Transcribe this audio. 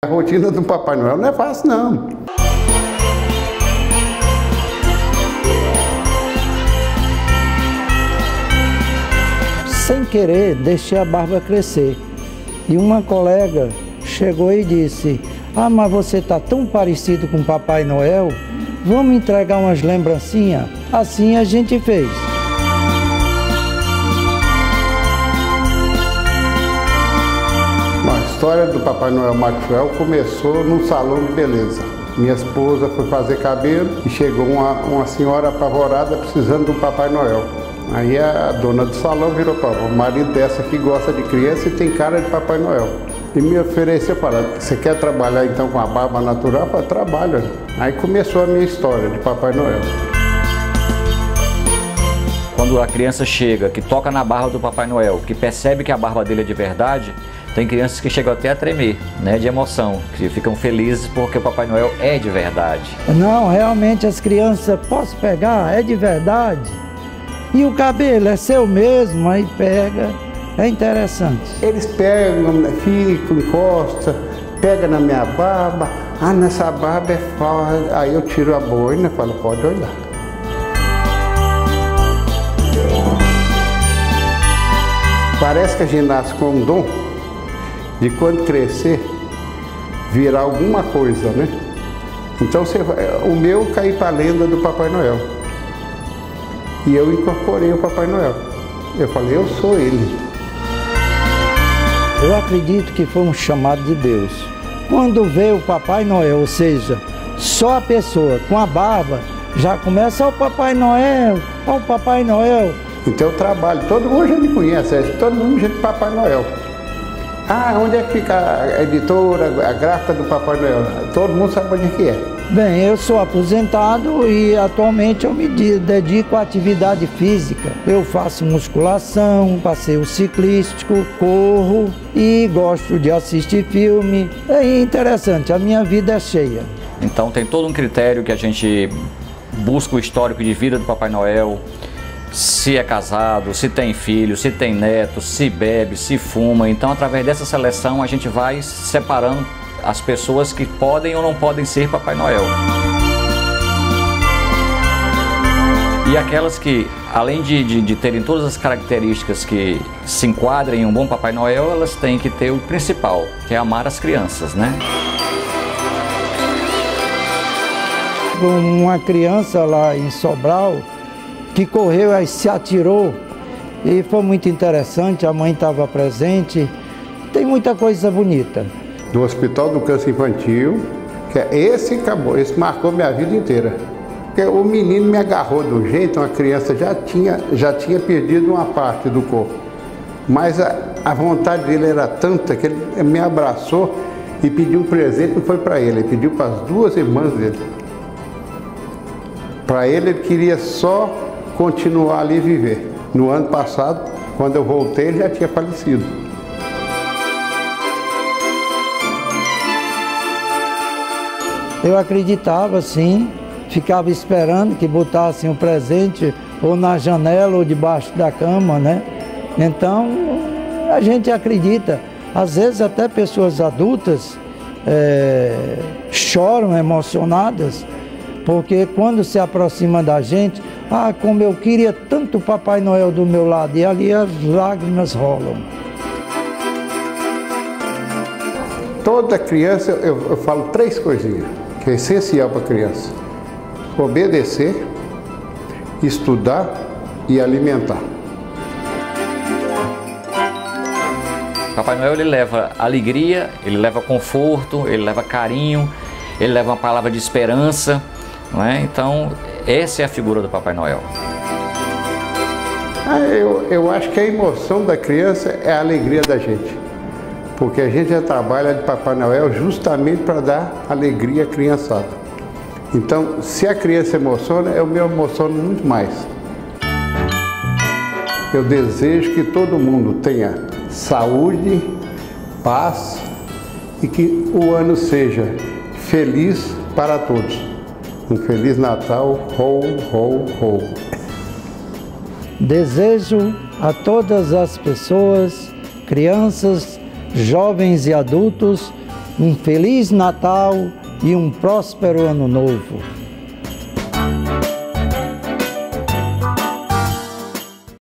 A rotina do Papai Noel não é fácil, não. Sem querer, deixei a barba crescer. E uma colega chegou e disse: "Ah, mas você está tão parecido com o Papai Noel, vamos entregar umas lembrancinhas?" Assim a gente fez. A história do Papai Noel Maxwell começou num salão de beleza. Minha esposa foi fazer cabelo e chegou uma senhora apavorada precisando do Papai Noel. Aí a dona do salão virou para o marido dessa que gosta de criança e tem cara de Papai Noel. E me ofereceu, falando: "Você quer trabalhar então com a barba natural?" Eu falei: "Trabalho." Aí começou a minha história de Papai Noel. Quando a criança chega, que toca na barba do Papai Noel, que percebe que a barba dele é de verdade, tem crianças que chegam até a tremer, né, de emoção, que ficam felizes porque o Papai Noel é de verdade. Não, realmente as crianças, posso pegar? É de verdade? E o cabelo é seu mesmo? Aí pega, é interessante. Eles pegam, ficam, encostam, pegam na minha barba. "Ah, nessa barba é falsa." Aí eu tiro a boina e falo: "Pode olhar." Parece que a gente nasce com um dom de quando crescer, virar alguma coisa, né? Então o meu caiu para a lenda do Papai Noel. E eu incorporei o Papai Noel. Eu falei: "Eu sou ele." Eu acredito que foi um chamado de Deus. Quando vê o Papai Noel, ou seja, só a pessoa com a barba, já começa: "Ó o Papai Noel, ó o Papai Noel." Então eu trabalho, todo mundo já me conhece, todo mundo já é de Papai Noel. "Ah, onde é que fica a editora, a gráfica do Papai Noel?" Todo mundo sabe onde que é. Bem, eu sou aposentado e atualmente eu me dedico à atividade física. Eu faço musculação, passeio ciclístico, corro e gosto de assistir filme. É interessante, a minha vida é cheia. Então tem todo um critério que a gente busca o histórico de vida do Papai Noel, se é casado, se tem filho, se tem neto, se bebe, se fuma. Então, através dessa seleção, a gente vai separando as pessoas que podem ou não podem ser Papai Noel. E aquelas que, além de terem todas as características que se enquadrem em um bom Papai Noel, elas têm que ter o principal, que é amar as crianças, né? Uma criança lá em Sobral que correu e se atirou, e foi muito interessante, a mãe estava presente. Tem muita coisa bonita. Do Hospital do Câncer Infantil, que esse acabou, esse marcou minha vida inteira. Porque o menino me agarrou do jeito, uma criança já tinha perdido uma parte do corpo. Mas a vontade dele era tanta que ele me abraçou e pediu um presente, não foi para ele pediu para as duas irmãs dele. Para ele queria só continuar ali e viver. No ano passado, quando eu voltei, ele já tinha falecido. Eu acreditava, sim, ficava esperando que botassem o presente ou na janela ou debaixo da cama, né? Então, a gente acredita. Às vezes até pessoas adultas choram emocionadas, porque quando se aproxima da gente: "Ah, como eu queria tanto o Papai Noel do meu lado", e ali as lágrimas rolam. Toda criança, eu falo 3 coisinhas, que é essencial para a criança: obedecer, estudar e alimentar. Papai Noel, ele leva alegria, ele leva conforto, ele leva carinho, ele leva uma palavra de esperança, não é? Então, essa é a figura do Papai Noel. Eu acho que a emoção da criança é a alegria da gente. Porque a gente já trabalha de Papai Noel justamente para dar alegria à criançada. Então, se a criança emociona, eu me emociono muito mais. Eu desejo que todo mundo tenha saúde, paz e que o ano seja feliz para todos. Um Feliz Natal, ho, ho, ho. Desejo a todas as pessoas, crianças, jovens e adultos, um Feliz Natal e um próspero Ano Novo.